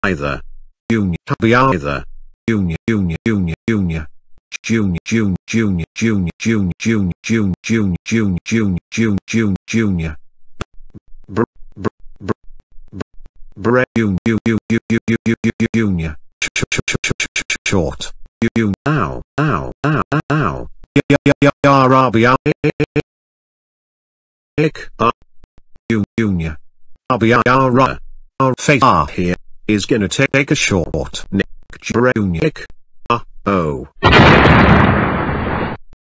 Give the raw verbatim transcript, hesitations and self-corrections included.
either. Junior, be either. Junior, junior, junior, junior. Junior, junior, junior, junior, junior, junior, junior, junior, junior, junior, junior, junior, junior. Br, br, br, br, junior, junior, junior, junior. Short. You, ow, ow, ow, ow. Yarabi, ick, uh, junior. Abiyara. Our face ah here is gonna take a short neck. Junior. Uh oh.